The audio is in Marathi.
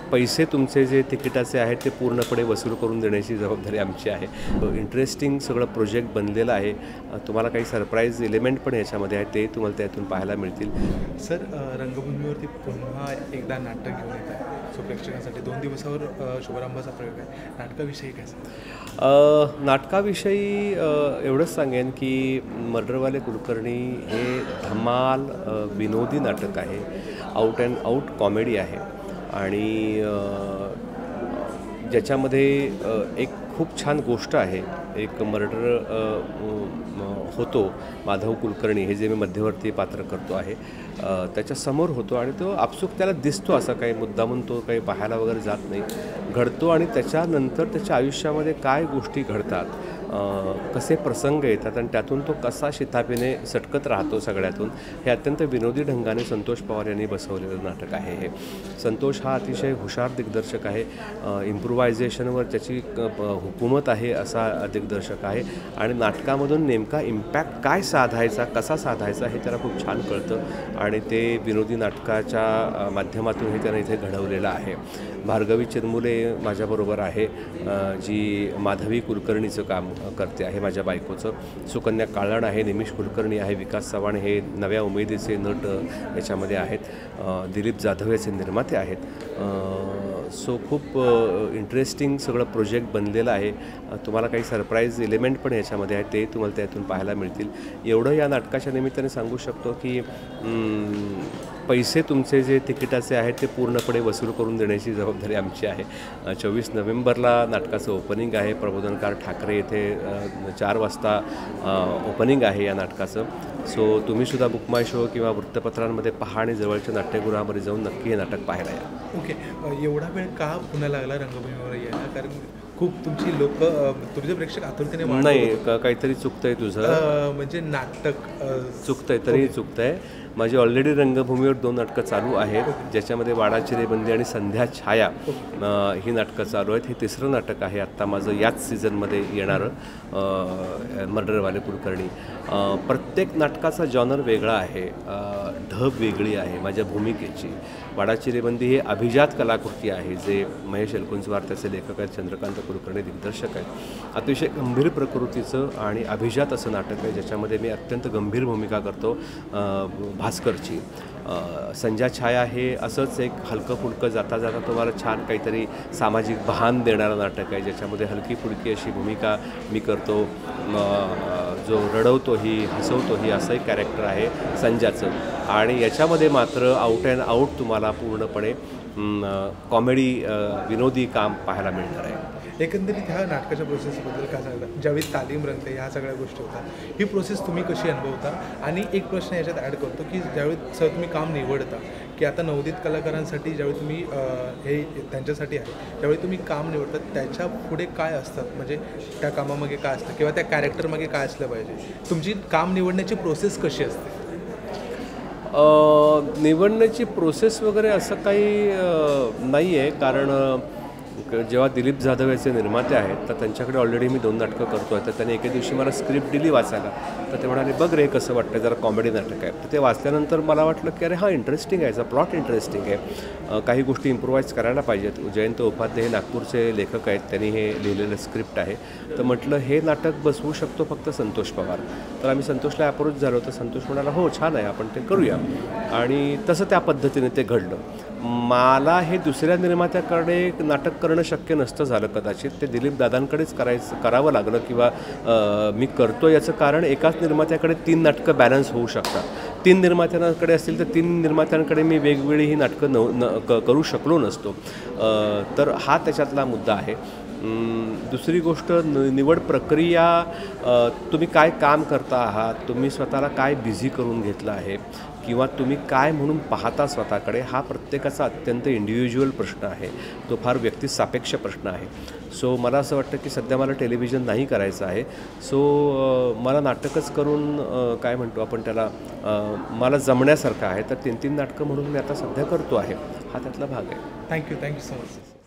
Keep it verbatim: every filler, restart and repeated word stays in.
पैसे तुमचे जे तिकिटाचे आहेत ते पूर्णपणे वसूल करून देण्याची जबाबदारी आमची आहे. इंटरेस्टिंग सगळं प्रोजेक्ट बनलेलं आहे. तुम्हाला काही सरप्राईज एलिमेंट पण याच्यामध्ये आहेत, ते तुम्हाला त्यातून पाहायला मिळतील. सर, रंगभूमीवरती पुन्हा एकदा नाटक घेऊन येत आहे. सो प्रेक्षकांसाठी दोन दिवसावर शुभारंभाचा प्रयोग आहे. नाटकाविषयी काय सर? नाटकाविषयी एवढंच सांगेन की मर्डरवाले कुलकर्णी हे धमाल विनोदी नाटक आहे. आउट अँड आउट कॉमेडी आहे आणि ज्याच्यामध्ये एक खूप छान गोष्ट आहे. एक मर्डर होतो, माधव कुलकर्णी हे जे मी मध्यवर्ती पात्र करतो आहे त्याच्यासमोर होतो आणि तो आपसूक त्याला दिसतो, असा काही मुद्दामून तो काही पाहायला वगैरे जात नाही, घडतो आणि त्याच्यानंतर त्याच्या आयुष्यामध्ये काय गोष्टी घडतात, कसे प्रसंग येतात आणि त्यातून तो कसा शिताफीने सटकत राहतो सगळ्यातून, हे अत्यंत विनोदी ढंगाने संतोष पवार यांनी बसवलेलं नाटक आहे. हे संतोष हा अतिशय हुशार दिग्दर्शक आहे. इम्प्रुव्हायझेशनवर त्याची हुकूमत आहे असा दिग्दर्शक आहे आणि नाटकामधून नेमका इम्पॅक्ट काय साधायचा, कसा साधायचा हे त्याला खूप छान कळतं आणि ते विनोदी नाटकाच्या माध्यमातून हे त्यानं इथे घडवलेलं आहे. भार्गवी चिरमुले माझ्याबरोबर आहे, जी माधवी कुलकर्णीचं काम करते आहे, माझ्या बायकोचं. सुकन्या काळण आहे, निमिष कुलकर्णी आहे, विकास चव्हाण हे नव्या उमेदीचे नट याच्यामध्ये आहेत, दिलीप जाधव याचे निर्माते आहेत. सो खूप इंटरेस्टिंग सगळं प्रोजेक्ट बनलेलं आहे. तुम्हाला काही सरप्राईज एलिमेंट पण याच्यामध्ये आहेत, ते तुम्हाला त्यातून पाहायला मिळतील. एवढं या नाटकाच्या निमित्ताने सांगू शकतो की पैसे तुमचे जे तिकिटाचे आहेत ते पूर्णपणे वसूल करून देण्याची जबाबदारी आमची आहे. चोवीस नोव्हेंबरला नाटकाचं ओपनिंग आहे. प्रबोधनकार ठाकरे येथे चार वाजता ओपनिंग आहे या नाटकाचं. सो तुम्हीसुद्धा बुक माय शो किंवा वृत्तपत्रांमध्ये पहा आणि जवळच्या नाट्यगृहामध्ये जाऊन नक्की हे नाटक पाहायला या. ओके, एवढा वेळ का पुन्हा लागला रंगभूमीवर यायला? कारण खूप तुमची लोक तुझे प्रेक्षक आतुरतेने नाही, काहीतरी चुकतंय तुझं, म्हणजे नाटक चुकतंय, तरी चुकतंय. माझी ऑलरेडी रंगभूमीवर दोन नाटकं चालू आहेत, ज्याच्यामध्ये वाडा चिरेबंदी आणि संध्या छाया ही नाटकं चालू आहेत. हे तिसरं नाटक आहे आत्ता माझं याच सीझनमध्ये येणारं, मर्डरवाले कुलकर्णी. प्रत्येक नाटकाचा जॉनर वेगळा आहे, ढब वेगळी आहे माझ्या भूमिकेची. वाडा चिरेबंदी हे अभिजात कलाकृती आहे, जे महेश एलकुंचवार त्याचे लेखक आहेत, चंद्रकांत कुलकर्णी दिग्दर्शक आहेत. अतिशय गंभीर प्रकृतीचं आणि अभिजात असं नाटक आहे, ज्याच्यामध्ये मी अत्यंत गंभीर भूमिका करतो भास्करची. संध्या छाया हे असंच एक हलकं फुलकं जाता जाता तुम्हाला छान काहीतरी सामाजिक भान देणारं नाटक आहे, ज्याच्यामध्ये हलकी फुलकी अशी भूमिका मी करतो. जो रडवतोही हसवतोही असं एक कॅरेक्टर आहे संध्याचं. आणि याच्यामध्ये मात्र आउट अँड आउट तुम्हाला पूर्णपणे कॉमेडी विनोदी काम पाहायला मिळणार आहे. एकंदरीत ह्या नाटकाच्या प्रोसेसबद्दल काय सांगता? ज्यावेळी तालीम रंगते, ह्या सगळ्या गोष्टी होतात, ही प्रोसेस तुम्ही कशी अनुभवता? आणि एक प्रश्न याच्यात ॲड करतो की ज्यावेळी सर तुम्ही काम निवडता, की आता नवोदित कलाकारांसाठी ज्यावेळी तुम्ही हे त्यांच्यासाठी आहे, ज्यावेळी तुम्ही काम निवडता त्याच्या पुढे काय असतात, म्हणजे त्या कामामागे काय असतं किंवा त्या कॅरेक्टरमागे काय असलं पाहिजे? तुमची काम निवडण्याची प्रोसेस कशी असते? निवडण्याची प्रोसेस वगैरे असं काही नाही आहे, कारण जेव्हा दिलीप जाधव याचे निर्माते आहेत तर त्यांच्याकडे ऑलरेडी मी दोन नाटकं करतो आहे. तर त्यांनी एके दिवशी मला स्क्रिप्ट दिली वाचायला, तर ते म्हणाले बघ रे कसं वाटतं, जरा कॉमेडी नाटक आहे. तर ते वाचल्यानंतर मला वाटलं की अरे हा इंटरेस्टिंग आहे, याचा प्लॉट इंटरेस्टिंग आहे, काही गोष्टी इम्प्रुव्हाइज करायला पाहिजेत. जयंत उपाध्याय हे नागपूरचे लेखक आहेत, त्यांनी हे लिहिलेलं स्क्रिप्ट आहे. तर म्हटलं हे नाटक बसवू शकतो फक्त संतोष पवार. तर आम्ही संतोषला अप्रोच झालो, तर संतोष म्हणाला हो छान आहे, आपण ते करूया. आणि तसं त्या पद्धतीने ते घडलं. मला हे दुसऱ्या निर्मात्याकडे नाटक करणं शक्य नसतं झालं कदाचित, ते दिलीप दादांकडेच करायचं करावं लागलं किंवा मी करतो याचं कारण एकाच निर्मात्याकडे तीन नाटकं बॅलन्स होऊ शकतात. तीन निर्मात्यांकडे असतील तर तीन निर्मात्यांकडे मी वेगवेगळी ही नाटकं न न क करू शकलो नसतो. तर हा त्याच्यातला मुद्दा आहे. दुसरी गोष्ट, निवड प्रक्रिया, तुम्ही काय काम करता आहात, तुम्ही स्वतःला काय बिझी करून घेतलं आहे किंवा तुम्ही काय म्हणून पाहता स्वतःकडे, हा प्रत्येकाचा अत्यंत इंडिव्हिज्युअल प्रश्न आहे. तो फार व्यक्तिसापेक्ष प्रश्न आहे. सो मला असं वाटतं की सध्या मला टेलिव्हिजन नाही करायचं आहे. सो मला नाटकच करून काय म्हणतो आपण त्याला, मला जमण्यासारखं आहे. तर तीन तीन नाटकं म्हणून मी आता सध्या करतो आहे. हा त्यातला भाग आहे. Thank you thank you so much.